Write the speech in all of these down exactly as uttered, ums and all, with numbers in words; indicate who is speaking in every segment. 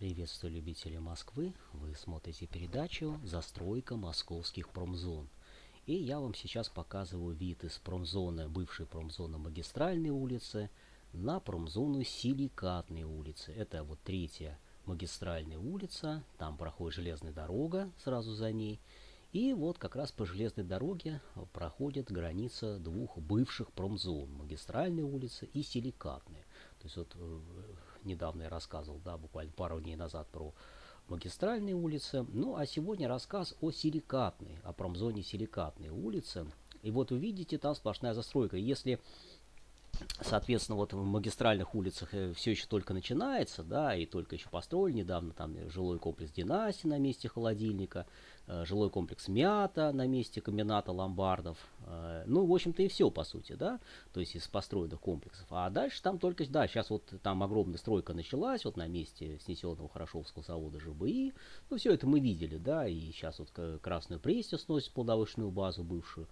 Speaker 1: Приветствую любителей Москвы. Вы смотрите передачу «Застройка московских промзон». И я вам сейчас показываю вид из промзоны, бывшей промзоны Магистральной улицы, на промзону Силикатной улицы. Это вот третья Магистральная улица, там проходит железная дорога сразу за ней. И вот как раз по железной дороге проходит граница двух бывших промзон, Магистральной улицы и Силикатной. То есть вот недавно я рассказывал, да, буквально пару дней назад про Магистральные улицы. Ну, а сегодня рассказ о Силикатной, о промзоне Силикатной улицы. И вот вы видите, там сплошная застройка. Если, соответственно, вот в магистральных улицах все еще только начинается, да, и только еще построили недавно там жилой комплекс «Династия» на месте холодильника, жилой комплекс «Мята» на месте комбината ломбардов. Ну, в общем-то, и все, по сути, да, то есть из построенных комплексов. А дальше там только, да, сейчас вот там огромная стройка началась, вот на месте снесенного Хорошевского завода ЖБИ. Ну, все это мы видели, да, и сейчас вот Красную Пресня сносит плодовочную базу бывшую.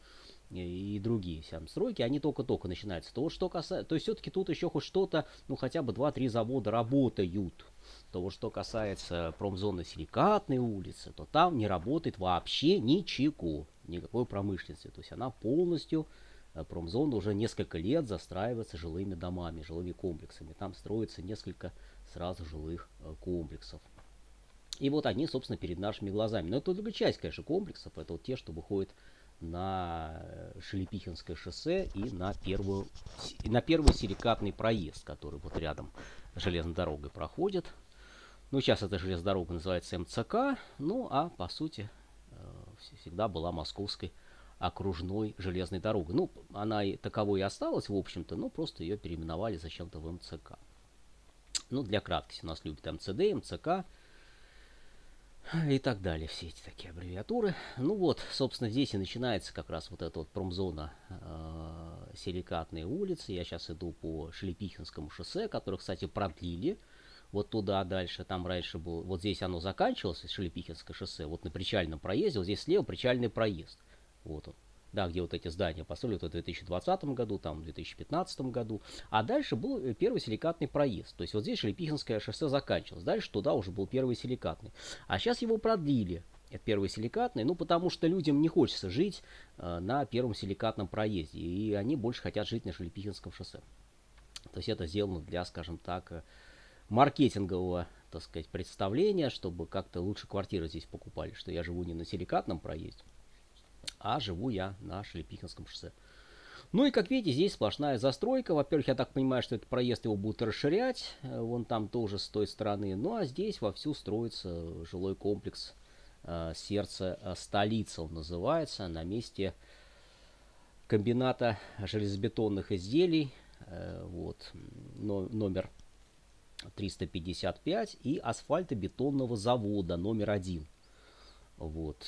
Speaker 1: И другие вся стройки, они только-только начинаются. То, что касается, то есть все-таки тут еще хоть что-то, ну хотя бы два-три завода работают. То, что касается промзоны Силикатной улицы, то там не работает вообще ничего, никакой промышленности. То есть она полностью, промзона уже несколько лет застраивается жилыми домами, жилыми комплексами. Там строится несколько сразу жилых комплексов. И вот они, собственно, перед нашими глазами. Но это только часть, конечно, комплексов. Это вот те, что выходят на Шелепихинское шоссе и на, первую, на первый Силикатный проезд, который вот рядом с железной дорогой проходит. Ну, сейчас эта железная дорога называется МЦК, ну, а по сути всегда была Московской окружной железной дорогой. Ну, она и таковой и осталась, в общем-то, но просто ее переименовали зачем-то в МЦК. Ну, для краткости у нас любят МЦД, МЦК и так далее, все эти такие аббревиатуры. Ну вот, собственно, здесь и начинается как раз вот эта вот промзона э, Силикатной улицы. Я сейчас иду по Шелепихинскому шоссе, которое, кстати, продлили вот туда дальше. Там раньше был, вот здесь оно заканчивалось, Шелепихинское шоссе, вот на причальном проезде, вот здесь слева причальный проезд. Вот он. Да, где вот эти здания построили в две тысячи двадцатом году, там в две тысячи пятнадцатом году. А дальше был первый Силикатный проезд. То есть вот здесь Шелепихинское шоссе заканчивалось. Дальше туда уже был первый Силикатный. А сейчас его продлили. Это первый Силикатный. Ну, потому что людям не хочется жить э, на первом Силикатном проезде. И они больше хотят жить на Шелепихинском шоссе. То есть это сделано для, скажем так, маркетингового, так сказать, представления, чтобы как-то лучше квартиры здесь покупали. Что я живу не на Силикатном проезде, а живу я на Шелепихинском шоссе. Ну и как видите, здесь сплошная застройка. Во-первых, я так понимаю, что этот проезд его будут расширять. Вон там тоже с той стороны. Ну а здесь вовсю строится жилой комплекс э, сердце столицы. Он называется, на месте комбината железобетонных изделий. Э, вот, но, номер триста пятьдесят пять и асфальтобетонного завода номер один. Вот.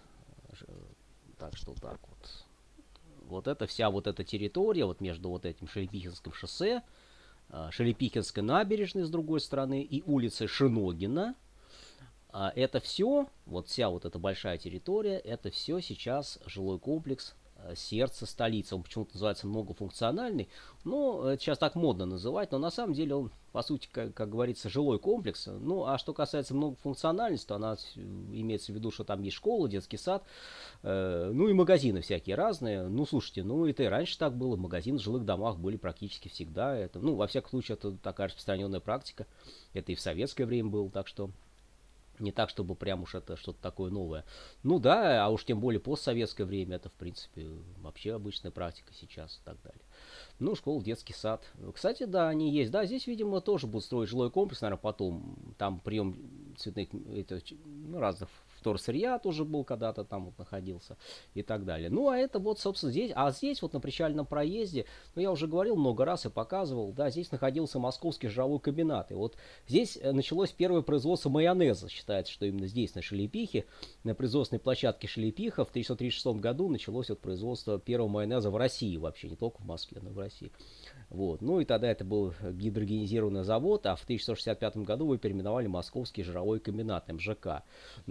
Speaker 1: Так что так вот. Вот это вся вот эта территория, вот между вот этим Шелепихинским шоссе, Шелепихинской набережной с другой стороны и улицей Шиногина. Это все, вот вся вот эта большая территория, это все сейчас жилой комплекс сердце столицы. Он почему-то называется многофункциональный. Ну, это сейчас так модно называть, но на самом деле он, по сути, как, как говорится, жилой комплекс. Ну, а что касается многофункциональности, то она имеется в виду, что там есть школа, детский сад, э, ну и магазины всякие разные. Ну, слушайте, ну это и раньше так было. Магазины в жилых домах были практически всегда. Это, ну, во всяком случае, это такая распространенная практика. Это и в советское время было, так что... Не так, чтобы прям уж это что-то такое новое. Ну да, а уж тем более постсоветское время, это, в принципе, вообще обычная практика сейчас и так далее. Ну, школа, детский сад. Кстати, да, они есть. Да, здесь, видимо, тоже будут строить жилой комплекс, наверное, потом. Там прием цветных, это, ну, разных вторсырья тоже был когда-то, там вот находился и так далее. Ну, а это вот, собственно, здесь. А здесь вот на причальном проезде, ну, я уже говорил много раз и показывал, да, здесь находился Московский жировой комбинат. И вот здесь началось первое производство майонеза. Считается, что именно здесь, на Шелепихе, на производственной площадке Шелепиха в тысяча девятьсот тридцать шестом году началось вот производство первого майонеза в России вообще, не только в Москве, но и в России. Вот. Ну и тогда это был гидрогенизированный завод, а в тысяча девятьсот шестьдесят пятом году его переименовали Московский жировой комбинат, МЖК. Ну, главный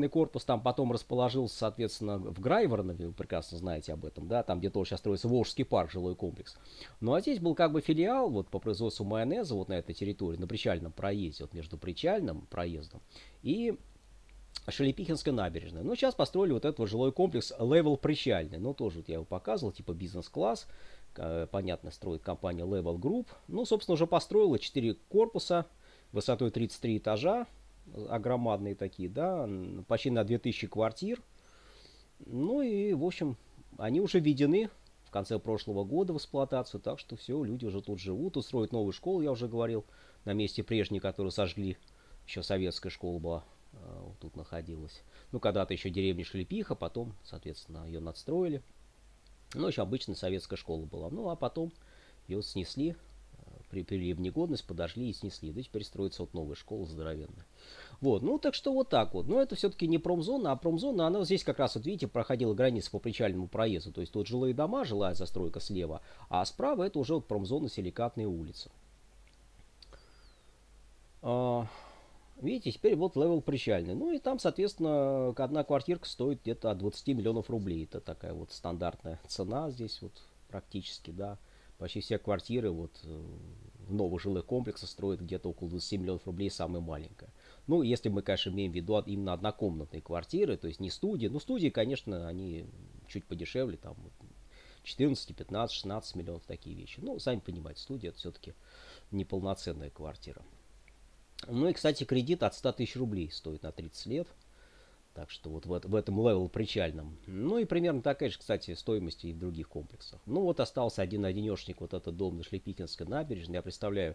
Speaker 1: специальный корпус там потом расположился, соответственно, в Грайвороне, вы прекрасно знаете об этом, да, там, где тоже сейчас строится Волжский парк, жилой комплекс. Ну, а здесь был как бы филиал вот по производству майонеза вот на этой территории, на Причальном проезде, вот между Причальным проездом и Шелепихинская набережная. Ну, сейчас построили вот этот вот жилой комплекс Level Причальный. Ну, тоже вот я его показывал, типа бизнес-класс. Понятно, строит компания Level Group. Ну, собственно, уже построила четыре корпуса высотой тридцать три этажа. Огромадные такие, да, почти на две тысячи квартир. Ну и, в общем, они уже введены в конце прошлого года в эксплуатацию. Так что все, люди уже тут живут. Устроят новую школу, я уже говорил, на месте прежней, которую сожгли. Еще советская школа была. Вот тут находилась. Ну, когда-то еще деревня Шелепиха, потом, соответственно, ее надстроили. Ну, еще обычная советская школа была. Ну, а потом ее снесли, привели в негодность, подожгли и снесли. Да теперь строится вот новая школа здоровенная. Вот, ну, так что вот так вот. Но это все-таки не промзона, а промзона, она здесь как раз, вот видите, проходила граница по Причальному проезду. То есть тут жилые дома, жилая застройка слева, а справа это уже вот промзона, Силикатная улица. Видите, теперь вот левел Причальный. Ну и там, соответственно, одна квартирка стоит где-то от двадцати миллионов рублей. Это такая вот стандартная цена здесь вот практически, да. Почти все квартиры вот в новых жилых комплексах строят где-то около двадцати миллионов рублей, самая маленькая. Ну, если мы, конечно, имеем в виду именно однокомнатные квартиры, то есть не студии. Ну, студии, конечно, они чуть подешевле, там четырнадцать, пятнадцать, шестнадцать миллионов, такие вещи. Ну, сами понимаете, студия это все-таки неполноценная квартира. Ну и, кстати, кредит от ста тысяч рублей стоит на тридцать лет. Так что вот в, в этом левел Причальном. Ну и примерно такая же, кстати, стоимость и в других комплексах. Ну вот остался один-одинешник, вот этот дом на Шелепихинской набережной. Я представляю,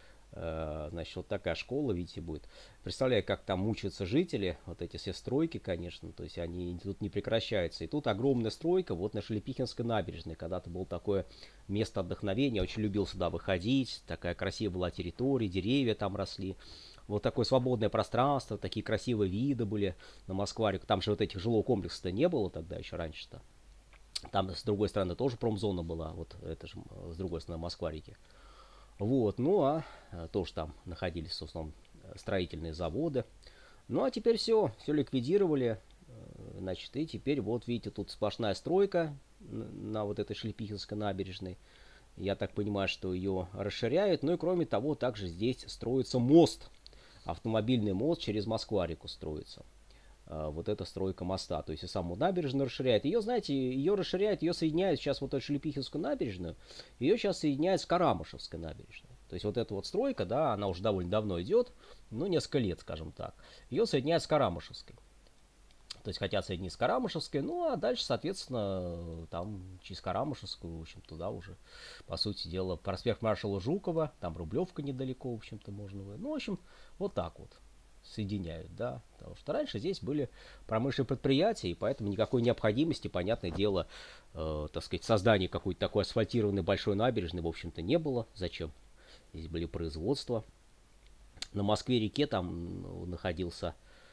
Speaker 1: э, значит, вот такая школа, видите, будет. Представляю, как там мучаются жители, вот эти все стройки, конечно. То есть они тут не прекращаются. И тут огромная стройка вот на Шелепихинской набережной. Когда-то было такое место отдохновения. Я очень любил сюда выходить. Такая красивая была территория, деревья там росли. Вот такое свободное пространство, такие красивые виды были на Москварику. Там же вот этих жилого комплекса-то не было тогда еще раньше-то. Там с другой стороны тоже промзона была, вот это же с другой стороны Москва-реки. Вот, ну а тоже там находились, собственно, строительные заводы. Ну а теперь все, все ликвидировали. Значит, и теперь вот видите, тут сплошная стройка на вот этой Шелепихинской набережной. Я так понимаю, что ее расширяют. Ну и кроме того, также здесь строится мост. Автомобильный мост через Москва-реку строится. А, вот эта стройка моста. То есть и саму набережную расширяет. Ее, знаете, ее расширяют, ее соединяют сейчас вот эту Шелепихинскую набережную. Ее сейчас соединяют с Карамышевской набережной. То есть вот эта вот стройка, да, она уже довольно давно идет. Ну, несколько лет, скажем так. Ее соединяют с Карамышевской. То есть хотят соединить с Карамышевской, ну а дальше, соответственно, там через Карамышевскую, в общем, туда уже, по сути дела, проспект маршала Жукова, там Рублевка недалеко, в общем-то, можно. Ну, в общем, вот так вот соединяют, да. Потому что раньше здесь были промышленные предприятия, и поэтому никакой необходимости, понятное дело, э, так сказать, создания какой-то такой асфальтированной большой набережной, в общем-то, не было. Зачем? Здесь были производства. На Москве-реке там находился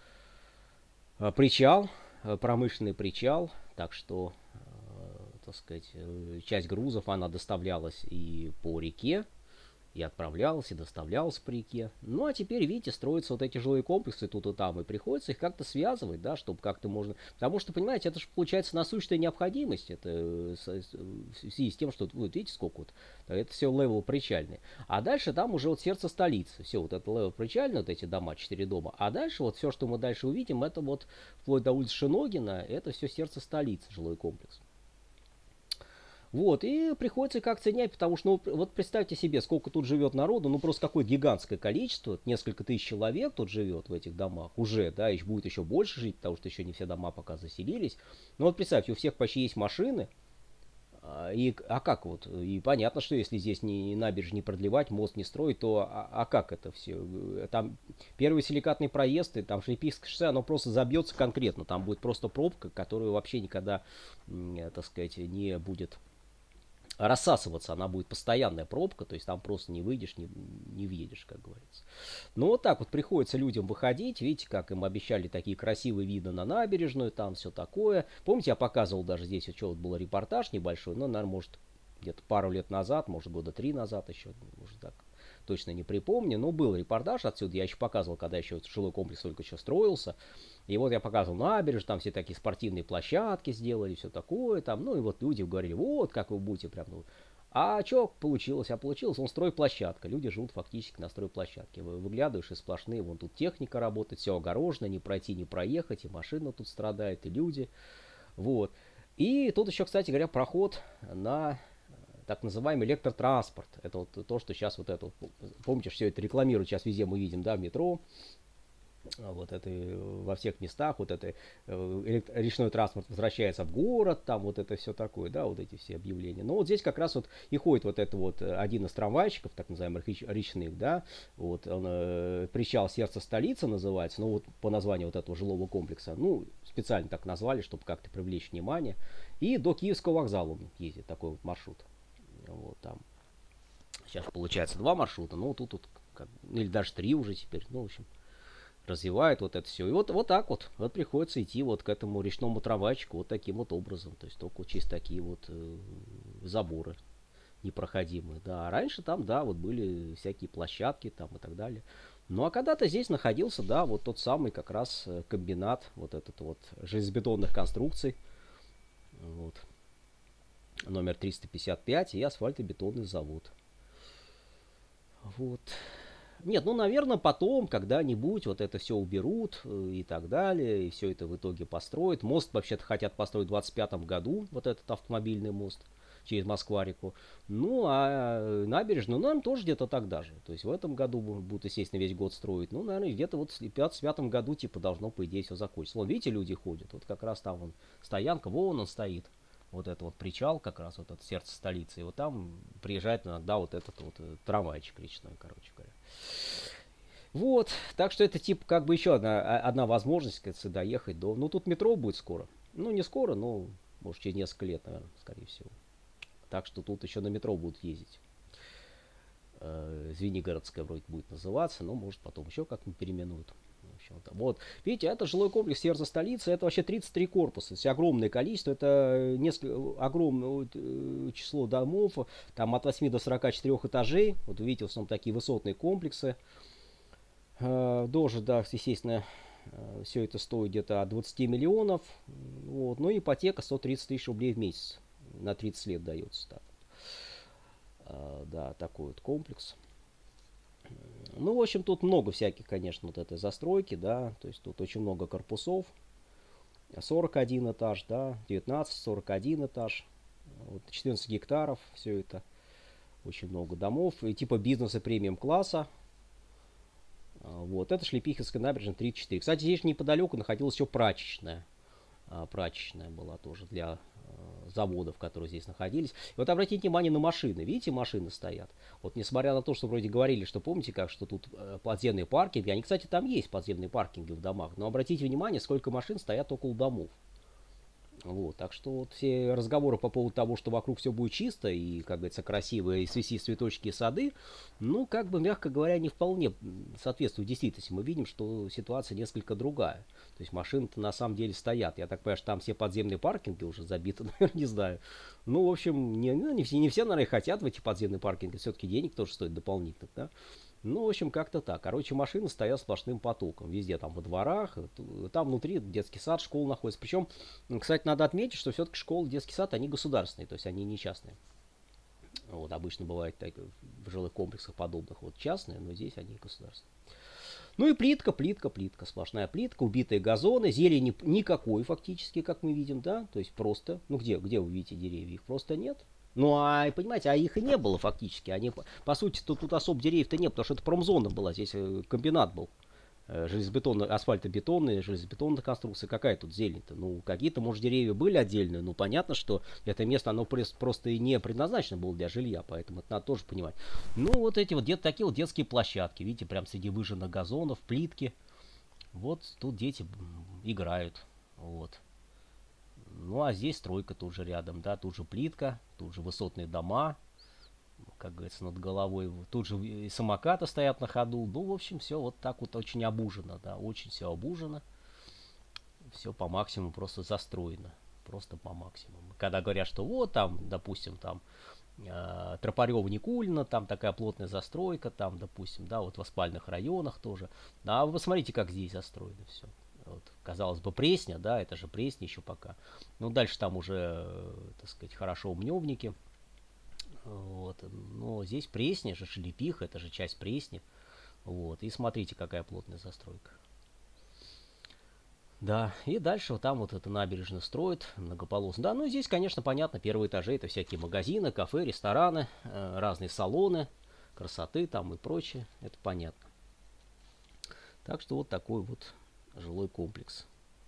Speaker 1: причал, промышленный причал, так что, э, так сказать, часть грузов она доставлялась и по реке, и отправлялась, и доставлялась по реке. Ну, а теперь, видите, строятся вот эти жилые комплексы тут и там, и приходится их как-то связывать, да, чтобы как-то можно... Потому что, понимаете, это же получается насущная необходимость, это в связи с тем, что, вот видите, сколько вот, это все левел Причальный. А дальше там уже вот сердце столицы, все, вот это левел Причальный, вот эти дома, четыре дома. А дальше вот все, что мы дальше увидим, это вот вплоть до улицы Шиногина, это все сердце столицы, жилой комплекс. Вот, и приходится как-то ценять, потому что, ну, вот представьте себе, сколько тут живет народу, ну, просто какое гигантское количество, несколько тысяч человек тут живет в этих домах уже, да, и будет еще больше жить, потому что еще не все дома пока заселились. Но вот представьте, у всех почти есть машины, и, а как вот, и понятно, что если здесь не набережную не продлевать, мост не строить, то, а, а как это все? Там первый силикатный проезд, и там Шелепихинское шоссе, оно просто забьется конкретно, там будет просто пробка, которая вообще никогда, так сказать, не будет рассасываться, она будет постоянная пробка, то есть там просто не выйдешь, не, не въедешь, как говорится. Ну вот так вот приходится людям выходить, видите, как им обещали такие красивые виды на набережную, там все такое. Помните, я показывал даже здесь, что вот был репортаж небольшой, ну, наверное, может, где-то пару лет назад, может, года три назад еще, может, так, точно не припомню, но был репортаж отсюда, я еще показывал, когда еще жилой комплекс только еще строился. И вот я показывал набережную, там все такие спортивные площадки сделали, все такое там. Ну и вот люди говорили, вот как вы будете прям, ну. А что получилось? А получилось, он стройплощадка. Люди живут фактически на стройплощадке. Вы выглядываешь и сплошные, вон тут техника работает, все огорожено, не пройти, не проехать, и машина тут страдает, и люди. Вот. И тут еще, кстати говоря, проход на так называемый электротранспорт. Это вот то, что сейчас вот это, помните, все это рекламируют, сейчас везде мы видим, да, в метро. Вот это во всех местах, вот это речной транспорт возвращается в город, там вот это все такое, да, вот эти все объявления. Но вот здесь как раз вот и ходит вот это вот один из трамвайщиков, так называемых речных, да, вот он, э, причал сердца столицы называется, ну вот по названию вот этого жилого комплекса, ну специально так назвали, чтобы как-то привлечь внимание. И до Киевского вокзала он ездит, такой вот маршрут. Вот там. Сейчас получается два маршрута, ну тут, тут как, или даже три уже теперь, ну в общем. Развивает вот это все. И вот, вот так вот, вот приходится идти вот к этому речному трамвайчику вот таким вот образом. То есть только вот через такие вот э, заборы непроходимые. Да, а раньше там, да, вот были всякие площадки там и так далее. Ну а когда-то здесь находился, да, вот тот самый как раз комбинат вот этот вот железобетонных конструкций. Вот. Номер триста пятьдесят пять и асфальтобетонный завод. Вот. Нет, ну, наверное, потом, когда-нибудь вот это все уберут э, и так далее, и все это в итоге построят. Мост вообще-то хотят построить в двадцать пятом году, вот этот автомобильный мост через Москва-реку. Ну, а набережную, ну, наверное, тоже где-то тогда же. То есть в этом году будут, естественно, весь год строить. Ну, наверное, где-то вот в двадцать пятом году, типа, должно, по идее, все закончиться. Вон, видите, люди ходят. Вот как раз там вон стоянка, вон он стоит. Вот это вот причал, как раз вот это сердце столицы. И вот там приезжает иногда вот этот вот трамвайчик речной, короче говоря. Вот, так что это типа как бы еще одна, одна возможность, кажется, доехать до... Ну, тут метро будет скоро. Ну, не скоро, но, может, через несколько лет, наверное, скорее всего. Так что тут еще на метро будут ездить. Звенигородская вроде будет называться, но, может, потом еще как-нибудь переименуют. Вот, видите, это жилой комплекс сердца столицы, это вообще тридцать три корпуса, то есть огромное количество, это несколько, огромное число домов, там от восьми до сорока четырёх этажей, вот видите, в основном такие высотные комплексы. Тоже, да, естественно, все это стоит где-то от двадцати миллионов, вот, ну ипотека сто тридцать тысяч рублей в месяц, на тридцать лет дается, так. Да, такой вот комплекс. Ну, в общем, тут много всяких, конечно, вот этой застройки, да, то есть тут очень много корпусов, сорок один этаж, да, девятнадцать, сорок один этаж, вот четырнадцать гектаров, все это, очень много домов, и типа бизнеса премиум-класса, вот, это Шлепихинская набережная тридцать четыре. Кстати, здесь неподалеку находилась еще прачечная, прачечная была тоже для заводов, которые здесь находились. И вот обратите внимание на машины. Видите, машины стоят. Вот несмотря на то, что вроде говорили, что помните, как что тут подземные паркинги. Они, кстати, там есть подземные паркинги в домах. Но обратите внимание, сколько машин стоят около домов. Вот, так что вот все разговоры по поводу того, что вокруг все будет чисто и, как говорится, красиво, и цвести цветочки и сады, ну, как бы, мягко говоря, не вполне соответствует действительности. Мы видим, что ситуация несколько другая. То есть машины-то на самом деле стоят. Я так понимаю, что там все подземные паркинги уже забиты, наверное, не знаю. Ну, в общем, не, ну, не, все, не все, наверное, хотят в эти подземные паркинги. Все-таки денег тоже стоит дополнительно, да? Ну, в общем, как-то так. Короче, машины стоят сплошным потоком. Везде, там, во дворах. Там внутри детский сад, школа находится. Причем, кстати, надо отметить, что все-таки школы, детский сад, они государственные. То есть, они не частные. Вот, обычно бывает так, в жилых комплексах подобных вот частные, но здесь они государственные. Ну и плитка, плитка, плитка. Сплошная плитка, убитые газоны. Зелени никакой фактически, как мы видим, да. То есть, просто, ну, где, где вы видите деревья? Их просто нет. Ну, а, понимаете, а их и не было фактически. Они, по сути, тут, тут особо деревьев-то нет, потому что это промзона была, здесь комбинат был. Железобетонный, асфальтобетонные, железобетонная конструкция. Какая тут зелень-то? Ну, какие-то, может, деревья были отдельные, но понятно, что это место, оно просто и не предназначено было для жилья, поэтому это надо тоже понимать. Ну, вот эти вот такие вот детские площадки, видите, прям среди выжженных газонов, плитки. Вот тут дети играют, вот. Ну, а здесь стройка тут же рядом, да, тут же плитка, тут же высотные дома, как говорится, над головой. Тут же и самокаты стоят на ходу. Ну, в общем, все вот так вот очень обужено, да, очень все обужено. Все по максимуму просто застроено, просто по максимуму. Когда говорят, что вот там, допустим, там э, Тропарева, Никулина, там такая плотная застройка, там, допустим, да, вот в спальных районах тоже. А вы посмотрите, как здесь застроено все. Вот, казалось бы, Пресня, да, это же Пресня еще пока. Ну, дальше там уже, э, так сказать, хорошо умневники. Вот, но здесь Пресня же, Шелепиха, это же часть Пресни. Вот, и смотрите, какая плотная застройка. Да, и дальше вот там вот это набережную строят, многополосно. Да, ну здесь, конечно, понятно, первые этажи это всякие магазины, кафе, рестораны, э, разные салоны, красоты там и прочее, это понятно. Так что вот такой вот жилой комплекс.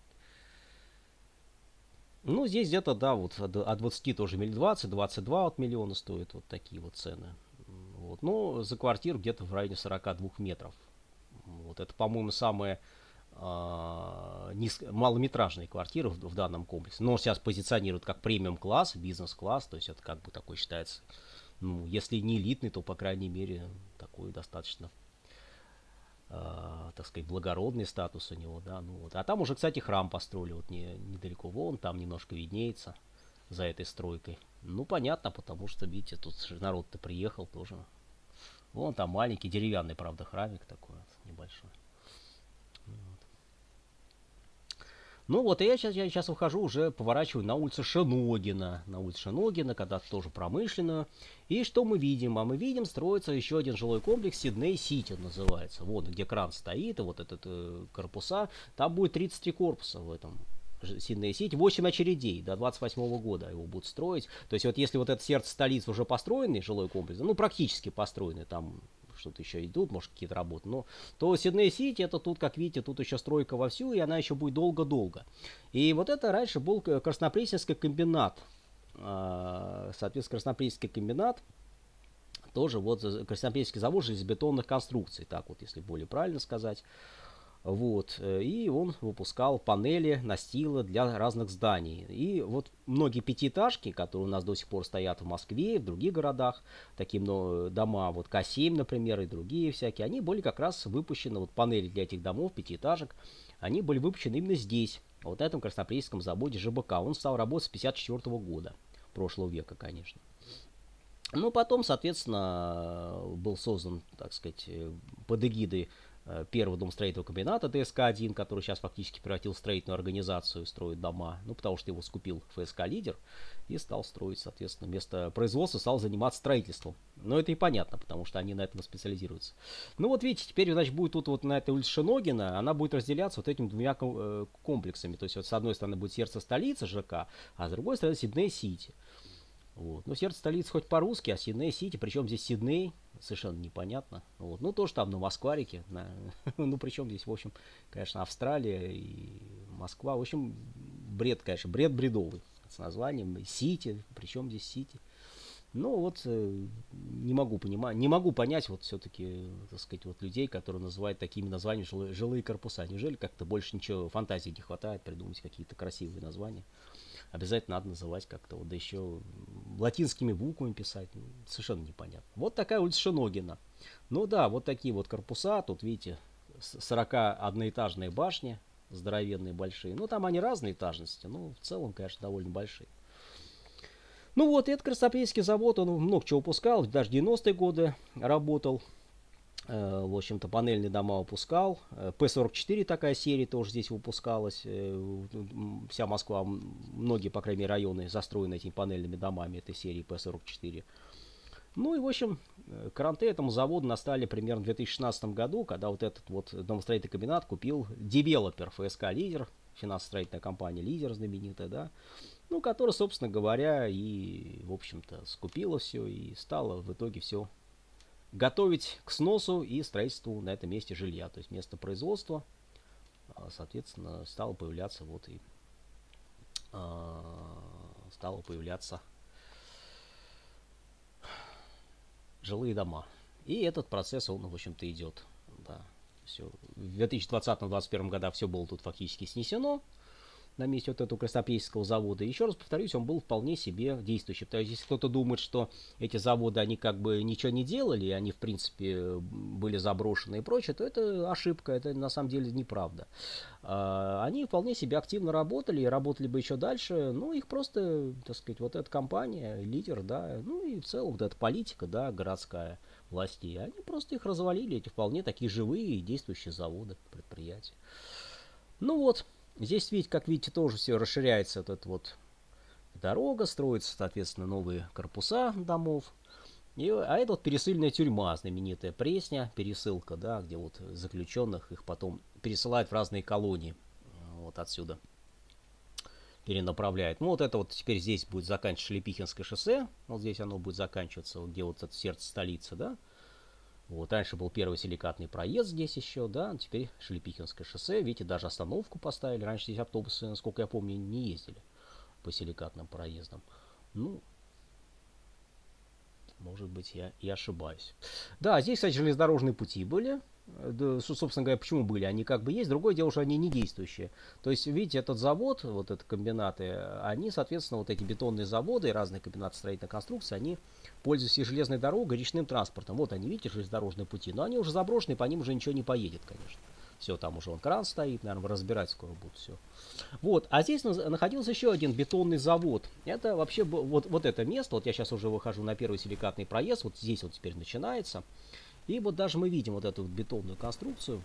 Speaker 1: Ну, здесь где-то, да, вот от двадцати тоже двадцать, двадцать два вот миллиона стоят вот такие вот цены. Вот. Но за квартиру где-то в районе сорока двух метров. Вот это, по-моему, самая э, низ... малометражные квартиры в, в данном комплексе. Но сейчас позиционируют как премиум-класс, бизнес-класс. То есть это как бы такой считается, ну, если не элитный, то, по крайней мере, такой достаточно, э, так сказать, благородный статус у него, да. Ну, вот. А там уже, кстати, храм построили вот не, недалеко. Вон там немножко виднеется за этой стройкой. Ну, понятно, потому что, видите, тут народ-то приехал тоже. Вон там маленький, деревянный, правда, храмик такой вот, небольшой. Вот. Ну вот, и я сейчас, я сейчас выхожу, уже поворачиваю на улицу Шеногина. На улицу Шеногина, когда-то тоже промышленную. И что мы видим? А мы видим, строится еще один жилой комплекс, Сидней-Сити называется. Вот где кран стоит, и вот этот э, корпуса. Там будет тридцать три корпуса в этом Сидней-Сити, восемь очередей, до двадцать восьмого года его будут строить. То есть вот если вот это сердце столицы уже построенный жилой комплекс, ну практически построенный, там что-то еще идут, может какие-то работы, но то Сидней-Сити это тут, как видите, тут еще стройка вовсю, и она еще будет долго-долго. И вот это раньше был Краснопресненский комбинат. Соответственно, Краснопресненский комбинат, тоже вот Краснопресненский завод железобетонных конструкций, так вот, если более правильно сказать. Вот, и он выпускал панели, настилы для разных зданий. И вот многие пятиэтажки, которые у нас до сих пор стоят в Москве и в других городах, такие ну, дома, вот К семь, например, и другие всякие, они были как раз выпущены, вот панели для этих домов, пятиэтажек, они были выпущены именно здесь, вот на этом Краснопресненском заводе ЖБК. Он стал работать с пятьдесят четвёртого года, прошлого века, конечно. Ну, потом, соответственно, был создан, так сказать, под эгидой первый дом строительного комбината ДСК один, который сейчас фактически превратил в строительную организацию, строит дома, ну, потому что его скупил ФСК «Лидер» и стал строить, соответственно, вместо производства стал заниматься строительством. Но это и понятно, потому что они на этом специализируются. Ну, вот видите, теперь, значит, будет тут вот на этой улице Шеногина, она будет разделяться вот этими двумя комплексами. То есть, вот с одной стороны будет сердце столицы ЖК, а с другой стороны Сидней-Сити. Вот. Ну, сердце столицы хоть по-русски, а Сидней-Сити, причем здесь Сидней, совершенно непонятно. Вот. Ну, тоже там на Москварике. На... ну, причем здесь, в общем, конечно, Австралия и Москва. В общем, бред, конечно, бред бредовый с названием Сити. Причем здесь Сити. Ну, вот э, не могу понимать, не могу понять вот все-таки, так сказать, вот людей, которые называют такими названиями жилые, жилые корпуса. Неужели как-то больше ничего, фантазии не хватает придумать какие-то красивые названия? Обязательно надо называть как-то, вот, да еще латинскими буквами писать, ну, совершенно непонятно. Вот такая улица Шеногина. Ну да, вот такие вот корпуса, тут видите, сорокаодноэтажные башни, здоровенные, большие. Ну там они разные этажности, но в целом, конечно, довольно большие. Ну вот, этот Краснопресненский завод, он много чего выпускал, даже в девяностые годы работал. В общем-то, панельные дома выпускал. П сорок четыре такая серия тоже здесь выпускалась. Вся Москва, многие, по крайней мере, районы застроены этими панельными домами этой серии П сорок четыре. Ну и, в общем, кранты этому заводу настали примерно в две тысячи шестнадцатом году, когда вот этот вот домостроительный комбинат купил девелопер ФСК «Лидер», финансово-строительная компания «Лидер» знаменитая, да, ну, которая, собственно говоря, и, в общем-то, скупила все и стала в итоге все готовить к сносу и строительству на этом месте жилья. То есть место производства, соответственно, стало появляться вот и стало появляться жилые дома. И этот процесс, он, в общем-то, идет. Да, все. В две тысячи двадцатом — две тысячи двадцать первом годах все было тут фактически снесено. на месте вот этого краснопресненского завода. Еще раз повторюсь, он был вполне себе действующий. То есть, если кто-то думает, что эти заводы, они как бы ничего не делали, они, в принципе, были заброшены и прочее, то это ошибка, это на самом деле неправда. Они вполне себе активно работали, и работали бы еще дальше, ну, их просто, так сказать, вот эта компания, лидер, да, ну, и в целом вот эта политика, да, городская, властей, они просто их развалили, эти вполне такие живые и действующие заводы, предприятия. Ну вот, здесь, видите, как видите, тоже все расширяется, вот эта вот дорога, строятся, соответственно, новые корпуса домов. И, а это вот пересыльная тюрьма, знаменитая Пресня, пересылка, да, где вот заключенных их потом пересылают в разные колонии, вот отсюда перенаправляют. Ну вот это вот теперь здесь будет заканчиваться Шлепихинское шоссе, вот здесь оно будет заканчиваться, вот где вот это сердце столицы, да. Вот раньше был первый силикатный проезд здесь еще, да, теперь Шлепихинское шоссе, видите, даже остановку поставили, раньше здесь автобусы, насколько я помню, не ездили по силикатным проездам. Ну, может быть, я и ошибаюсь. Да, здесь, кстати, железнодорожные пути были. Да, собственно говоря, почему были? Они как бы есть. Другое дело, что они не действующие. То есть, видите, этот завод, вот эти комбинаты, они, соответственно, вот эти бетонные заводы и разные комбинаты строительной конструкции, они пользуются и железной дорогой, и речным транспортом. Вот они, видите, железнодорожные пути. Но они уже заброшены, по ним уже ничего не поедет, конечно. Все, там уже он кран стоит, наверное, разбирать скоро будут все. Вот, а здесь находился еще один бетонный завод. Это вообще, вот, вот это место, вот я сейчас уже выхожу на первый силикатный проезд, вот здесь вот теперь начинается. И вот даже мы видим вот эту вот бетонную конструкцию.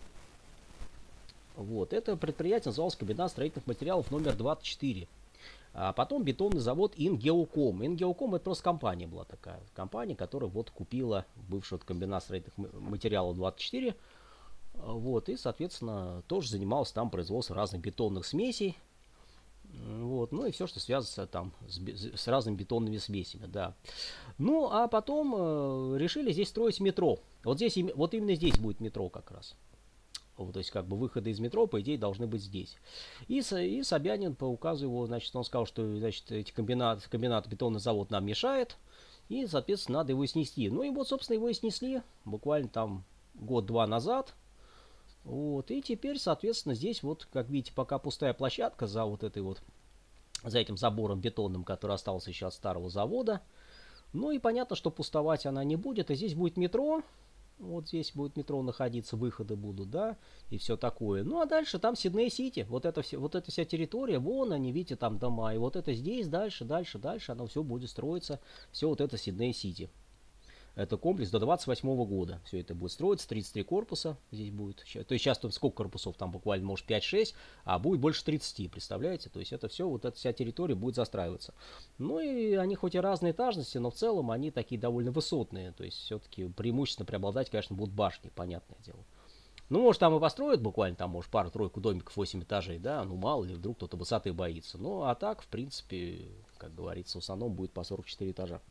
Speaker 1: Вот, это предприятие называлось комбинат строительных материалов номер двадцать четыре. А потом бетонный завод Ингеоком. Ингеоком это просто компания была такая. Компания, которая вот купила бывший вот комбинат строительных материалов двадцать четыре. Вот, и, соответственно, тоже занимался там производством разных бетонных смесей. Вот, ну и все, что связано там с, с разными бетонными смесями, да. Ну, а потом э, решили здесь строить метро. Вот здесь, вот именно здесь будет метро как раз. Вот, то есть, как бы выходы из метро, по идее, должны быть здесь. И, и Собянин по указу его, значит, он сказал, что, значит, эти комбинат, комбинат бетонный завод нам мешает. И, соответственно, надо его снести. Ну и вот, собственно, его и снесли буквально там год-два назад. Вот, и теперь, соответственно, здесь вот, как видите, пока пустая площадка за вот этой вот, за этим забором бетонным, который остался еще от старого завода. Ну и понятно, что пустовать она не будет, и здесь будет метро. Вот здесь будет метро находиться, выходы будут, да, и все такое. Ну а дальше там Сидней-Сити, вот это все, вот эта вся территория, вон они, видите, там дома, и вот это здесь, дальше, дальше, дальше, оно все будет строиться, все вот это Сидней-Сити. Это комплекс до двадцать восьмого года. Все это будет строиться. тридцать три корпуса здесь будет. То есть сейчас тут сколько корпусов? Там буквально может пять-шесть, а будет больше тридцати. Представляете? То есть это все, вот эта вся территория будет застраиваться. Ну и они хоть и разной этажности, но в целом они такие довольно высотные. То есть все-таки преимущественно преобладать, конечно, будут башни, понятное дело. Ну, может, там и построят буквально, там, может, пару-тройку домиков, восемь этажей, да, ну, мало ли, вдруг кто-то высоты боится. Ну, а так, в принципе, как говорится, в основном будет по сорок четыре этажа.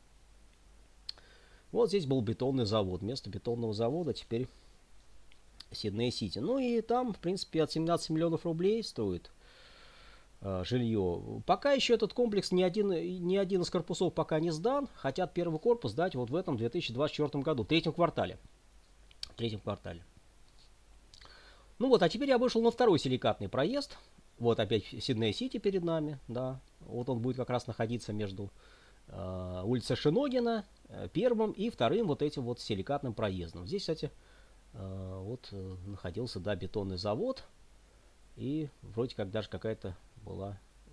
Speaker 1: Вот здесь был бетонный завод. Вместо бетонного завода теперь Сидней-Сити. Ну и там, в принципе, от семнадцати миллионов рублей стоит э, жилье. Пока еще этот комплекс ни один, ни один из корпусов пока не сдан. Хотят первый корпус сдать вот в этом две тысячи двадцать четвёртом году, в третьем квартале. В третьем квартале. Ну вот, а теперь я вышел на второй силикатный проезд. Вот опять Сидней-Сити перед нами, да. Вот он будет как раз находиться между э, улицей Шиногина, первым и вторым вот этим вот силикатным проездом. Здесь, кстати, э, вот э, находился, да, бетонный завод. И вроде как даже какая-то была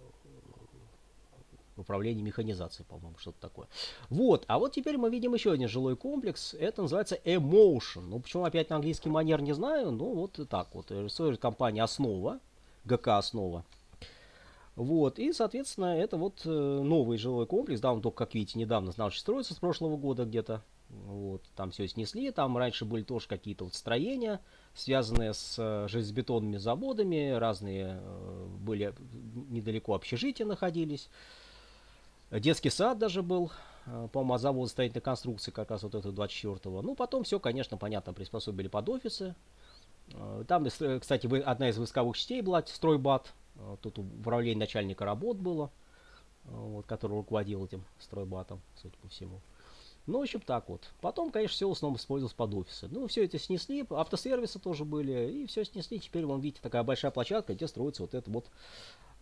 Speaker 1: управление механизацией, по-моему, что-то такое. Вот, а вот теперь мы видим еще один жилой комплекс. Это называется Emotion. Ну, почему опять на английский манер, не знаю. Ну, вот так вот. Рисует компания Основа, ГК Основа. Вот, и, соответственно, это вот э, новый жилой комплекс, да, он только, как видите, недавно начал строиться с прошлого года где-то, вот, там все снесли, там раньше были тоже какие-то вот строения, связанные с э, железобетонными заводами, разные э, были, недалеко общежития находились, детский сад даже был, э, по-моему, завод строительной конструкции как раз вот этого двадцать четвёртого, ну, потом все, конечно, понятно, приспособили под офисы, э, там, кстати, одна из войсковых частей была, стройбат. Тут управление начальника работ было, вот, который руководил этим стройбатом, судя по всему. Ну, в общем, так вот. Потом, конечно, все в основном использовалось под офисы. Ну, все это снесли, автосервисы тоже были, и все снесли. Теперь, вон, видите, такая большая площадка, где строится вот это вот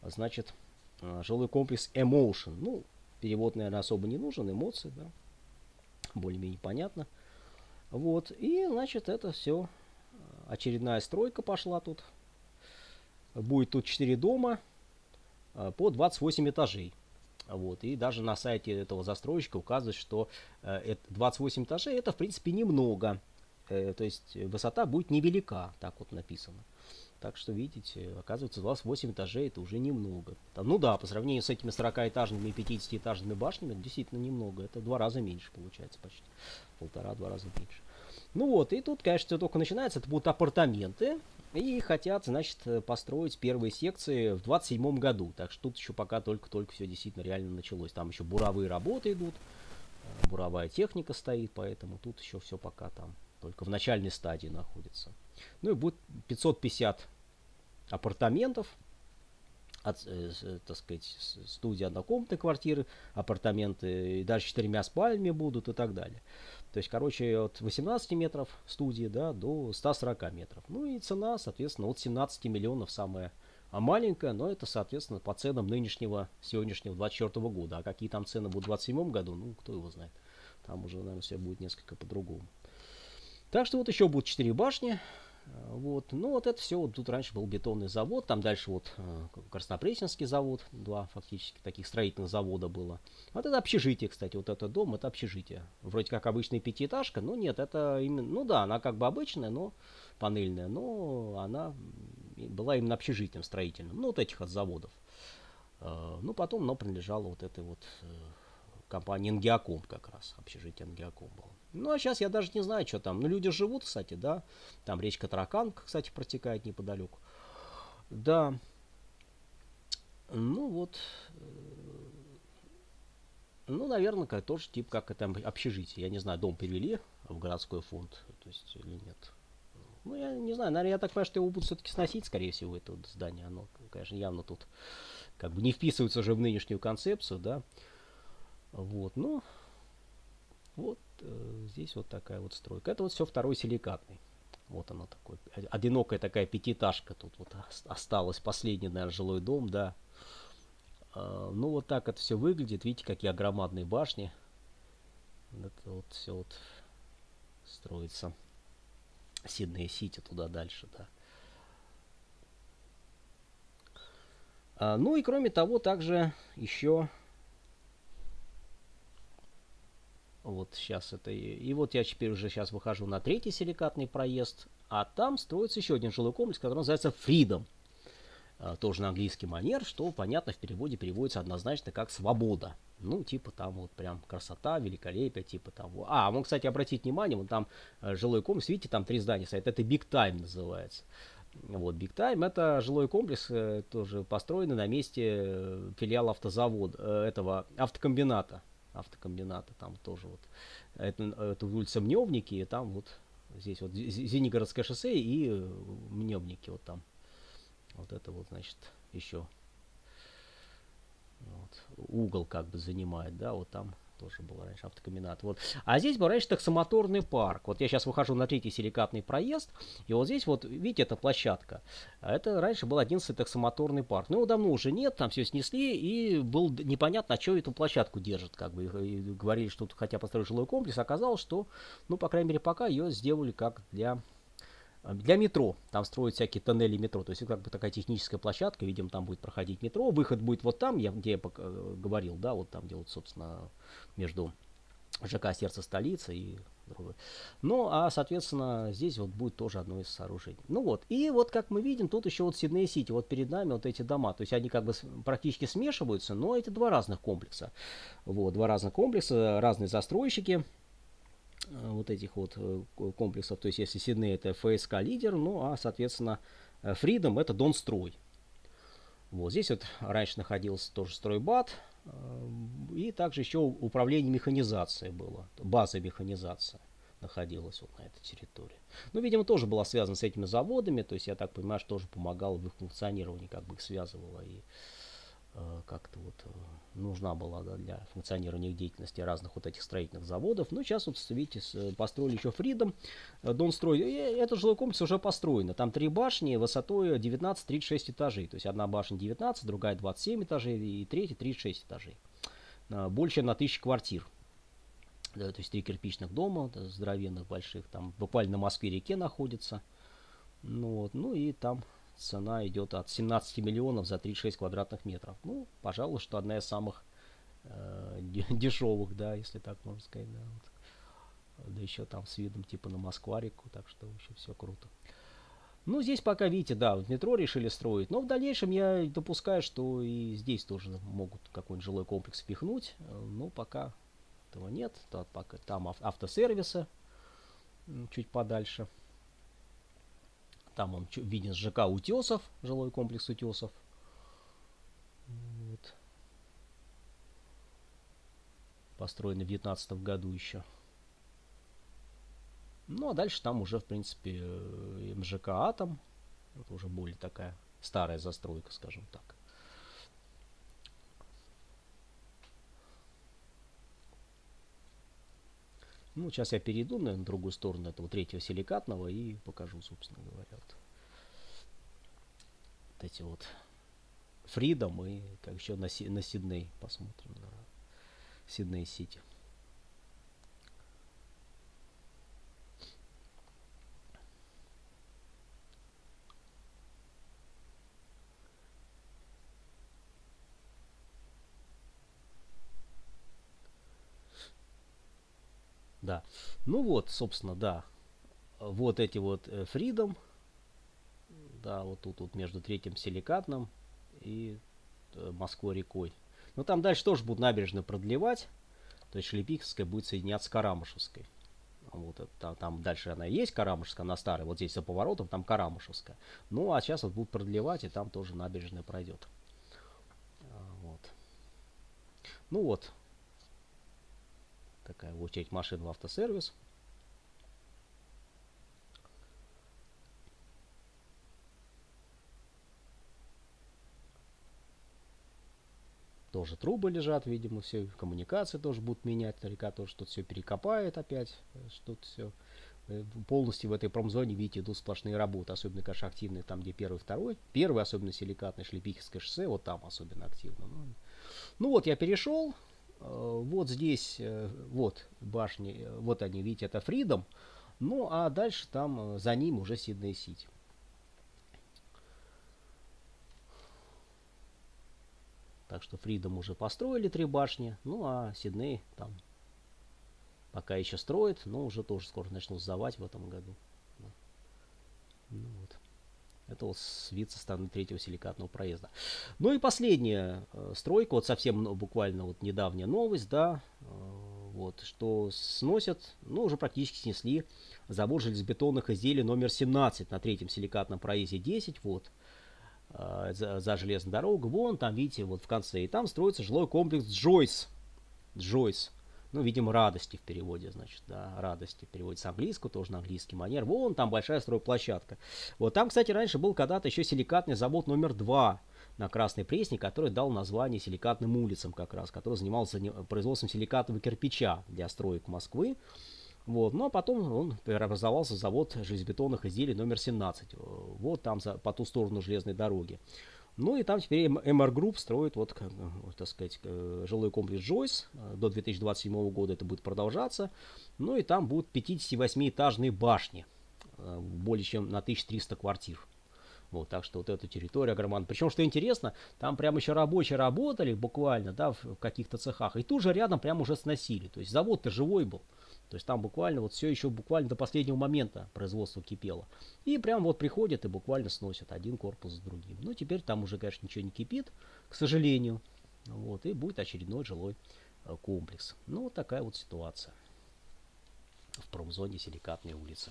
Speaker 1: значит, жилой комплекс Emotion. Ну, перевод, наверное, особо не нужен, эмоции, да, более-менее понятно. Вот, и, значит, это все, очередная стройка пошла тут. Будет тут четыре дома по двадцать восемь этажей. Вот, и даже на сайте этого застройщика указывает, что э, двадцать восемь этажей это, в принципе, немного. Э, то есть высота будет невелика, так вот написано. Так что, видите, оказывается, двадцать восемь этажей это уже немного. Там, ну да, по сравнению с этими сорокаэтажными и пятидесятиэтажными башнями, действительно немного. Это в два раза меньше получается почти. Полтора-два раза меньше. Ну вот, и тут, конечно, все только начинается. Это будут апартаменты. И хотят, значит, построить первые секции в двадцать седьмом году. Так что тут еще пока только-только все действительно реально началось. Там еще буровые работы идут. Буровая техника стоит, поэтому тут еще все пока там только в начальной стадии находится. Ну и будет пятьсот пятьдесят апартаментов, от, э, так сказать, студия однокомнатной квартиры, апартаменты, и даже четырьмя спальнями будут и так далее. То есть, короче, от восемнадцати метров студии, да, до ста сорока метров. Ну и цена, соответственно, от семнадцати миллионов самая маленькая, но это, соответственно, по ценам нынешнего, сегодняшнего двадцать четвёртого года. А какие там цены будут в двадцать седьмом году, ну, кто его знает. Там уже, наверное, все будет несколько по-другому. Так что вот еще будут четыре башни. Вот. Ну вот это все, вот тут раньше был бетонный завод, там дальше вот э, Краснопресненский завод, два фактически таких строительных завода было. Вот это общежитие, кстати, вот этот дом, это общежитие. Вроде как обычная пятиэтажка, но нет, это именно, ну да, она как бы обычная, но панельная, но она была именно общежитием строительным, ну вот этих от заводов. Э, ну потом оно принадлежало вот этой вот э, компании Энгиаком как раз, общежитие Энгиаком было. Ну, а сейчас я даже не знаю, что там. Ну, люди живут, кстати, да. Там речка Тараканка, кстати, протекает неподалеку. Да. Ну, вот. Ну, наверное, как, тоже тип как это общежитие. Я не знаю, дом перевели в городской фонд, то есть, или нет. Ну, я не знаю, наверное, я так понимаю, что его будут все-таки сносить, скорее всего, это вот здание. Оно, конечно, явно тут как бы не вписывается уже в нынешнюю концепцию, да. Вот, ну... Вот э, здесь вот такая вот стройка. Это вот все второй силикатный. Вот оно такое. Одинокая такая пятиэтажка. Тут вот осталось последний, наверное, жилой дом, да. Э, ну вот так это все выглядит. Видите, какие громадные башни. Это вот все вот строится. Сидней Сити туда дальше, да. А, ну и кроме того, также еще... Вот сейчас это... И вот я теперь уже сейчас выхожу на третий силикатный проезд. А там строится еще один жилой комплекс, который называется Freedom. А, тоже на английский манер, что, понятно, в переводе переводится однозначно как «свобода». Ну, типа там вот прям красота, великолепие, типа там... А, вон, кстати, обратить внимание, вот там э, жилой комплекс, видите, там три здания стоят. Это Big Time называется. Вот, Big Time это жилой комплекс, э, тоже построенный на месте э, филиала автозавода, э, этого автокомбината. автокомбината, там тоже вот, это, это улица Мневники, и там вот, здесь вот Звенигородское шоссе и Мневники вот там. Вот это вот, значит, еще вот, угол как бы занимает, да, вот там тоже был раньше автокомбинат. Вот. А здесь был раньше таксомоторный парк. Вот я сейчас выхожу на третий силикатный проезд, и вот здесь вот, видите, эта площадка. Это раньше был одиннадцатый таксомоторный парк. Но его давно уже нет, там все снесли, и было непонятно, а что эту площадку держит. Как бы, и говорили, что тут хотят построить жилой комплекс. Оказалось, что, ну, по крайней мере, пока ее сделали как для... Для метро, там строят всякие тоннели метро, то есть это как бы такая техническая площадка, видимо, там будет проходить метро, выход будет вот там, я, где я говорил, да, вот там, где вот, собственно, между ЖК «Сердце столицы» и другое. Ну, а, соответственно, здесь вот будет тоже одно из сооружений. Ну вот, и вот, как мы видим, тут еще вот Сидней Сити, вот перед нами вот эти дома, то есть они как бы практически смешиваются, но это два разных комплекса. Вот, два разных комплекса, разные застройщики вот этих вот комплексов. То есть если Сидней это эф эс ка лидер, ну а соответственно Freedom это Донстрой. Вот здесь вот раньше находился тоже стройбат, и также еще управление механизацией было, база механизации находилась вот на этой территории. Ну, видимо, тоже была связана с этими заводами, то есть я так понимаю, что тоже помогала в их функционировании, как бы их связывала и как-то вот нужна была, да, для функционирования их деятельности разных вот этих строительных заводов. Но сейчас вот, видите, построили еще Freedom, Донстрой. Этот жилой комплекс уже построен. Там три башни высотой девятнадцать тридцать шесть этажей. То есть одна башня девятнадцать, другая двадцать семь этажей и третья тридцать шесть этажей. Больше на тысячу квартир. Да, то есть три кирпичных дома, да, здоровенных, больших. Там буквально на Москве-реке находится. Ну, вот, ну и там цена идет от семнадцати миллионов за тридцать шесть квадратных метров. Ну, пожалуй, что одна из самых э, дешевых, да, если так можно сказать. Да, вот. Да еще там с видом типа на Москва-реку, так что вообще все круто. Ну, здесь пока, видите, да, вот метро решили строить. Но в дальнейшем я допускаю, что и здесь тоже могут какой-нибудь жилой комплекс впихнуть. Но пока этого нет. Там автосервисы чуть подальше. Там он виден с ЖК Утесов, жилой комплекс Утесов. Вот. Построенный в две тысячи девятнадцатом году еще. Ну, а дальше там уже, в принципе, МЖК Атом. Это уже более такая старая застройка, скажем так. Ну, сейчас я перейду на другую сторону этого третьего силикатного и покажу, собственно говоря, вот, вот эти вот Freedom и как еще на, на Сидней посмотрим, на Сидней Сити. Да, ну вот, собственно, да, вот эти вот Freedom, да, вот тут вот между третьим силикатным и Москвой-рекой. Но там дальше тоже будут набережную продлевать, то есть Шлепиховская будет соединяться с Карамышевской. Вот это, там дальше она есть, Карамышевская, она старая, вот здесь за поворотом там Карамышевская. Ну, а сейчас вот будут продлевать, и там тоже набережная пройдет. Вот. Ну вот. Такая очередь машин в автосервис. Тоже трубы лежат, видимо, все. Коммуникации тоже будут менять. Река тоже что-то все перекопает опять. Что-то все. Полностью в этой промзоне, видите, идут сплошные работы. Особенно, конечно, активные там, где первый, второй. Первый, особенно силикатный, Шлепиховское шоссе. Вот там особенно активно. Ну, ну вот, я перешел. Вот здесь, вот башни, вот они, видите, это Freedom. Ну, а дальше там за ним уже Сидней Сити. Так что Freedom уже построили три башни. Ну, а Сидней там пока еще строит, но уже тоже скоро начнут сдавать в этом году. Ну, вот. Это вот вид со стороны третьего силикатного проезда. Ну и последняя э, стройка, вот совсем ну, буквально вот недавняя новость, да, э, вот, что сносят, ну уже практически снесли завод железобетонных изделий номер семнадцать на третьем силикатном проезде десять, вот, э, за, за железной дорогой, вон там, видите, вот в конце, и там строится жилой комплекс Джойс, Джойс. Ну, видимо, радости в переводе, значит, да, радости переводится с английского, тоже на английский манер. Вон там большая стройплощадка. Вот там, кстати, раньше был когда-то еще силикатный завод номер два на Красной Пресне, который дал название силикатным улицам как раз, который занимался производством силикатового кирпича для строек Москвы. Вот, ну, а потом он преобразовался в завод железобетонных изделий номер семнадцать. Вот там за, по ту сторону железной дороги. Ну и там теперь эм эр Group строит, вот, так сказать, жилой комплекс Джойс. До две тысячи двадцать седьмого года это будет продолжаться. Ну и там будут пятидесятивосьмиэтажные башни. Более чем на тысячу триста квартир. Вот, так что вот эта территория громадная. Причем, что интересно, там прям еще рабочие работали буквально, да, в каких-то цехах. И тут же рядом прям уже сносили. То есть завод-то живой был. То есть там буквально вот все еще буквально до последнего момента производство кипело. И прям вот приходят и буквально сносят один корпус с другим. Ну теперь там уже, конечно, ничего не кипит, к сожалению. Вот, и будет очередной жилой комплекс. Ну вот такая вот ситуация в промзоне Силикатной улицы.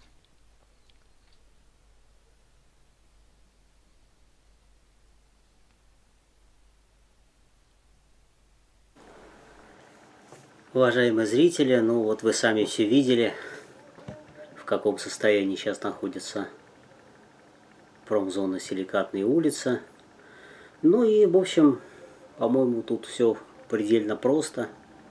Speaker 1: Уважаемые зрители, ну вот вы сами все видели, в каком состоянии сейчас находится промзона Силикатной улицы. Ну и, в общем, по-моему, тут все предельно просто.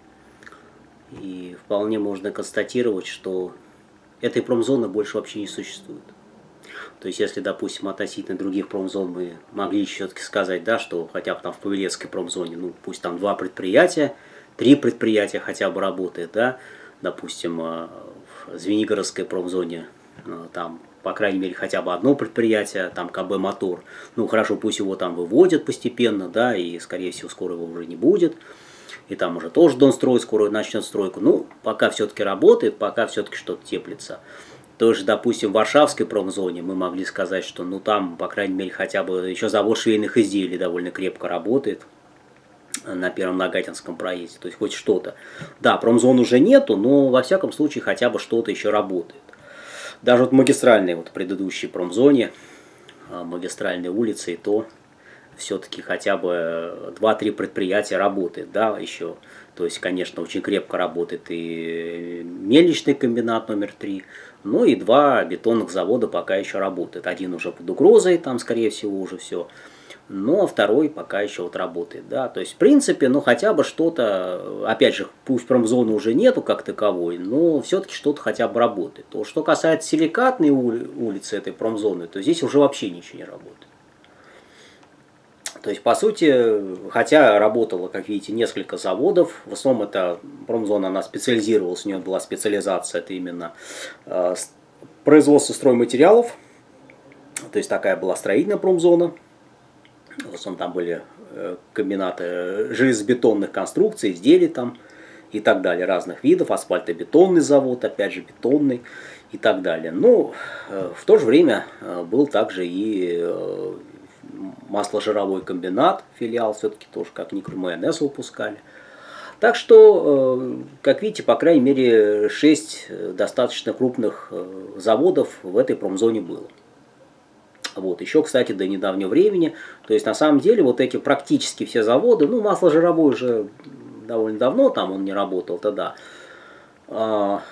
Speaker 1: И вполне можно констатировать, что этой промзоны больше вообще не существует. То есть, если, допустим, относительно других промзон мы могли все-таки сказать, да, что хотя бы там в Павелецкой промзоне, ну, пусть там два предприятия, три предприятия хотя бы работает, да, допустим, в Звенигородской промзоне там, по крайней мере, хотя бы одно предприятие, там КБ Мотор, ну, хорошо, пусть его там выводят постепенно, да, и, скорее всего, скоро его уже не будет. И там уже тоже Донстрой скоро начнет стройку. Ну, пока все-таки работает, пока все-таки что-то теплится. Тоже, допустим, в Варшавской промзоне мы могли сказать, что ну там, по крайней мере, хотя бы еще завод швейных изделий довольно крепко работает на Первом Нагатинском проезде. То есть хоть что-то. Да, промзон уже нету, но во всяком случае хотя бы что-то еще работает. Даже вот магистральные, вот предыдущие промзоне, магистральные улицы, и то все-таки хотя бы два-три предприятия работает, да, еще. То есть, конечно, очень крепко работает и мельничный комбинат номер три, ну и два бетонных завода пока еще работают. Один уже под угрозой, там, скорее всего, уже все. Но второй пока еще вот работает, да. То есть, в принципе, ну хотя бы что-то, опять же, пусть промзоны уже нету как таковой, но все-таки что-то хотя бы работает. То, что касается силикатной улицы этой промзоны, то здесь уже вообще ничего не работает. То есть, по сути, хотя работало, как видите, несколько заводов, в основном это промзона, она специализировалась, у нее была специализация, это именно э, производство стройматериалов, то есть такая была строительная промзона, в основном там были э, комбинаты железобетонных конструкций, изделий там и так далее, разных видов, асфальтобетонный завод, опять же бетонный и так далее. Но э, в то же время э, был также и э, масложировой комбинат, филиал, все-таки тоже как никель майонез выпускали. Так что, как видите, по крайней мере, шесть достаточно крупных заводов в этой промзоне было. Вот, еще, кстати, до недавнего времени. То есть, на самом деле, вот эти практически все заводы, ну, масложировой уже довольно давно там он не работал тогда. А,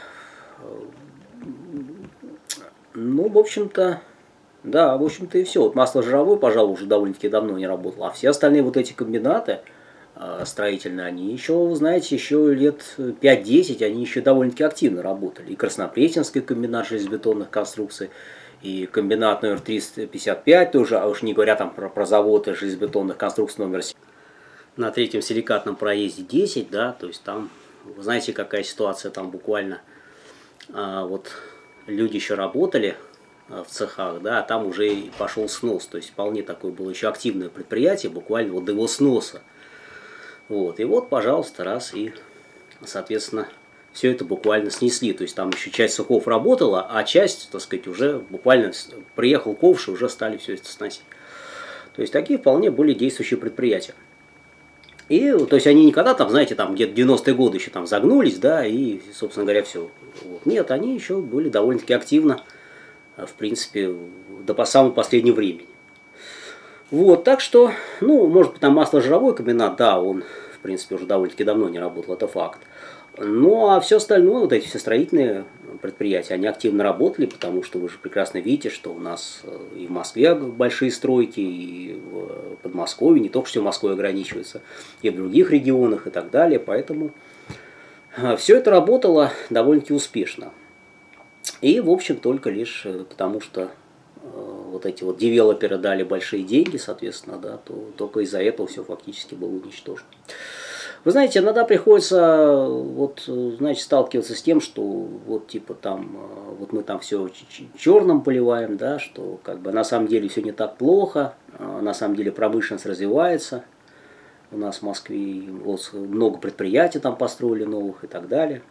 Speaker 1: ну, в общем-то... Да, в общем-то и все. Вот масложировой, пожалуй, уже довольно-таки давно не работал. А все остальные вот эти комбинаты э, строительные, они еще, знаете, еще лет пять-десять, они еще довольно-таки активно работали. И Краснопресненский комбинат железобетонных конструкций, и комбинат номер триста пятьдесят пять тоже, а уж не говоря там про, про заводы железобетонных конструкций номер семь. На третьем силикатном проезде десять, да, то есть там, вы знаете, какая ситуация там буквально, а, вот люди еще работали в цехах, да, а там уже и пошел снос, то есть вполне такое было еще активное предприятие, буквально вот до его сноса. Вот, и вот, пожалуйста, раз, и, соответственно, все это буквально снесли, то есть там еще часть цехов работала, а часть, так сказать, уже буквально приехал ковш, и уже стали все это сносить. То есть такие вполне были действующие предприятия. И, то есть они никогда там, знаете, там где-то девяностые годы еще там загнулись, да, и, собственно говоря, все. Вот. Нет, они еще были довольно-таки активно, в принципе, до самого последнего времени. Вот, так что, ну, может быть, там масложировой комбинат, да, он, в принципе, уже довольно-таки давно не работал, это факт. Ну, а все остальное, вот эти все строительные предприятия, они активно работали, потому что вы же прекрасно видите, что у нас и в Москве большие стройки, и в Подмосковье, не только что в Москве ограничивается, и в других регионах и так далее, поэтому все это работало довольно-таки успешно. И, в общем, только лишь потому, что э, вот эти вот девелоперы дали большие деньги, соответственно, да, то только из-за этого все фактически было уничтожено. Вы знаете, иногда приходится, вот, значит, сталкиваться с тем, что вот типа там, вот мы там все черным поливаем, да, что как бы на самом деле все не так плохо, на самом деле промышленность развивается. У нас в Москве вот, много предприятий там построили новых и так далее.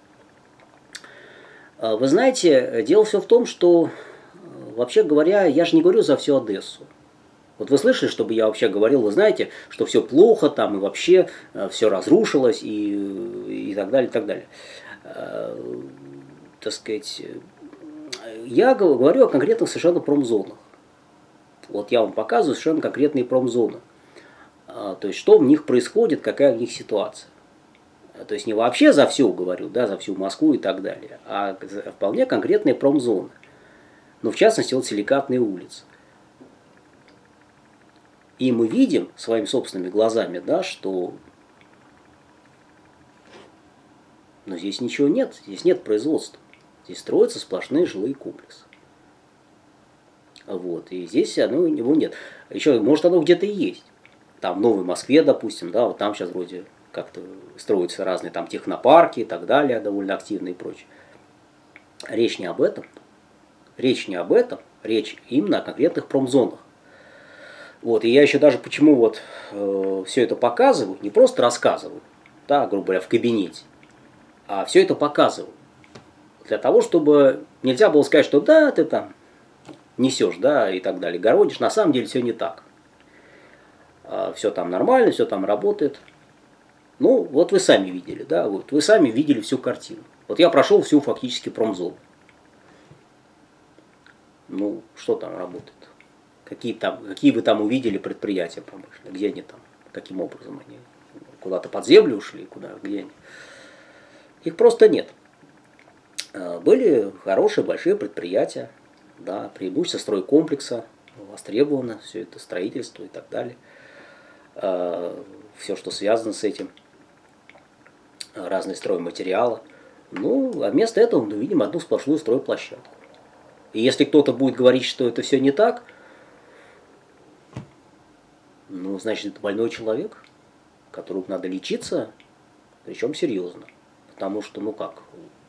Speaker 1: Вы знаете, дело все в том, что, вообще говоря, я же не говорю за всю Одессу. Вот вы слышали, чтобы я вообще говорил, вы знаете, что все плохо там и вообще все разрушилось и, и так далее, и так далее. Так сказать, я говорю о конкретных совершенно промзонах. Вот я вам показываю совершенно конкретные промзоны. То есть, что в них происходит, какая в них ситуация. То есть, не вообще за всю говорю, да, за всю Москву и так далее, а вполне конкретные промзоны. Ну, в частности, вот силикатные улицы. И мы видим своими собственными глазами, да, что но здесь ничего нет, здесь нет производства. Здесь строятся сплошные жилые комплексы. Вот, и здесь оно, его нет. Еще, может, оно где-то и есть. Там в Новой Москве, допустим, да, вот там сейчас вроде как-то строятся разные там технопарки и так далее, довольно активные и прочее. Речь не об этом. Речь не об этом. Речь именно о конкретных промзонах. Вот, и я еще даже почему вот э, все это показываю, не просто рассказываю, да, грубо говоря, в кабинете, а все это показываю. Для того, чтобы нельзя было сказать, что да, ты там несешь, да, и так далее, городишь. На самом деле все не так. Все там нормально, все там работает. Ну, вот вы сами видели, да, вот вы сами видели всю картину. Вот я прошел всю фактически промзону. Ну, что там работает? Какие, там, какие вы там увидели предприятия промышленные? Где они там? Каким образом они? Куда-то под землю ушли? Куда? Где они? Их просто нет. Были хорошие, большие предприятия, да, преимущество стройкомплекса, востребовано все это строительство и так далее. Все, что связано с этим, разные стройматериалы. Ну, а вместо этого мы видим одну сплошную стройплощадку. И если кто-то будет говорить, что это все не так, ну, значит, это больной человек, которому надо лечиться, причем серьезно. Потому что, ну как,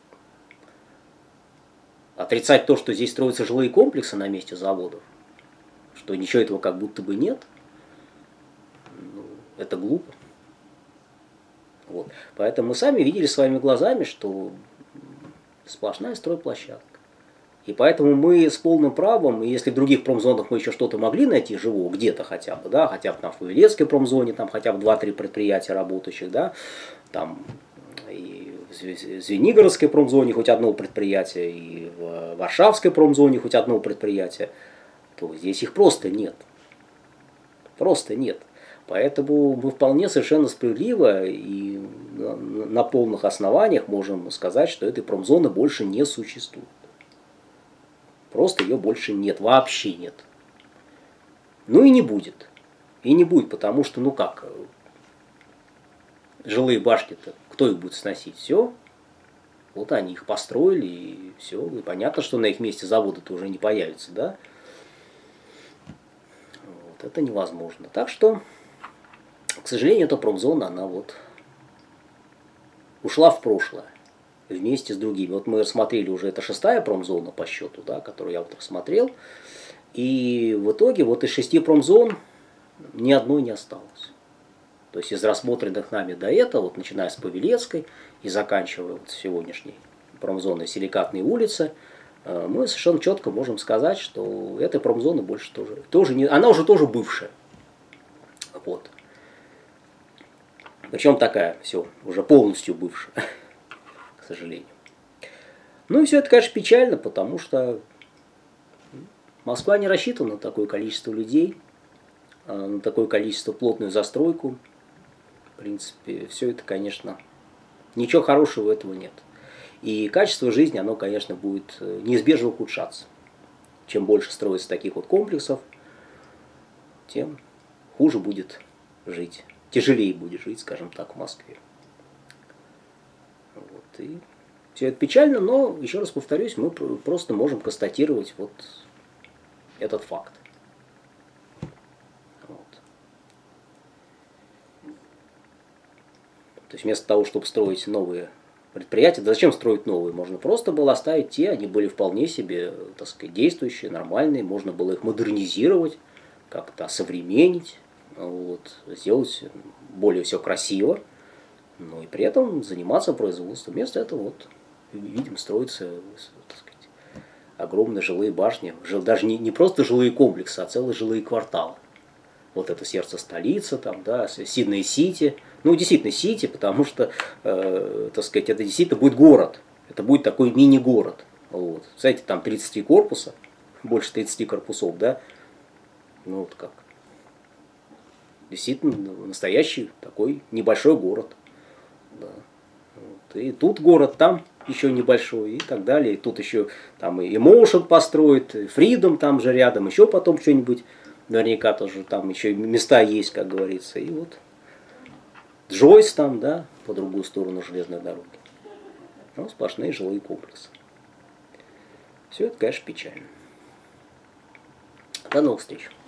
Speaker 1: отрицать то, что здесь строятся жилые комплексы на месте заводов, что ничего этого как будто бы нет, ну, это глупо. Вот. Поэтому мы сами видели своими глазами, что сплошная стройплощадка. И поэтому мы с полным правом, если в других промзонах мы еще что-то могли найти живого, где-то хотя бы, да, хотя бы там в Павелецкой промзоне, там хотя бы два-три предприятия работающих, да, там и в Звенигородской промзоне хоть одно предприятие, и в Варшавской промзоне хоть одно предприятие, то здесь их просто нет. Просто нет. Поэтому мы вполне совершенно справедливо и на полных основаниях можем сказать, что этой промзоны больше не существует. Просто ее больше нет, вообще нет. Ну и не будет. И не будет, потому что, ну как, жилые башни-то, кто их будет сносить? Все. Вот они их построили, и все. И понятно, что на их месте заводы-то уже не появятся, да? Вот, это невозможно. Так что, к сожалению, эта промзона, она вот ушла в прошлое вместе с другими. Вот мы рассмотрели уже, это шестая промзона по счету, да, которую я вот рассмотрел. И в итоге вот из шести промзон ни одной не осталось. То есть из рассмотренных нами до этого, вот начиная с Павелецкой и заканчивая вот сегодняшней промзоной Силикатной улицы, мы совершенно четко можем сказать, что этой промзоны больше тоже, тоже не, она уже тоже бывшая. Вот. Причем такая, все, уже полностью бывшая, к сожалению. Ну и все это, конечно, печально, потому что Москва не рассчитана на такое количество людей, на такое количество плотную застройку. В принципе, все это, конечно, ничего хорошего в этого нет. И качество жизни, оно, конечно, будет неизбежно ухудшаться. Чем больше строится таких вот комплексов, тем хуже будет жить. Тяжелее будет жить, скажем так, в Москве. Вот. И все это печально, но, еще раз повторюсь, мы просто можем констатировать вот этот факт. Вот. То есть вместо того, чтобы строить новые предприятия, да зачем строить новые? Можно просто было оставить те, они были вполне себе, так сказать, действующие, нормальные, можно было их модернизировать, как-то осовременить, вот, сделать более все красиво, но и при этом заниматься производством. Вместо этого вот видим, строятся, так сказать, огромные жилые башни, даже не, не просто жилые комплексы, а целые жилые кварталы. Вот это сердце столицы, там, да, Сидней-Сити. Ну, действительно, Сити, потому что, э, так сказать, это действительно будет город. Это будет такой мини-город. Вот. Знаете, там тридцать три корпуса, больше тридцати корпусов, да. Ну, вот как. Действительно, настоящий такой небольшой город. Да. Вот. И тут город, там еще небольшой, и так далее. И тут еще там и Emotion построит, и Freedom там же рядом, еще потом что-нибудь
Speaker 2: наверняка тоже там еще места есть, как говорится. И вот Джойс там, да, по другую сторону железной дороги. Ну, сплошные жилые комплексы. Все это, конечно, печально. До новых встреч.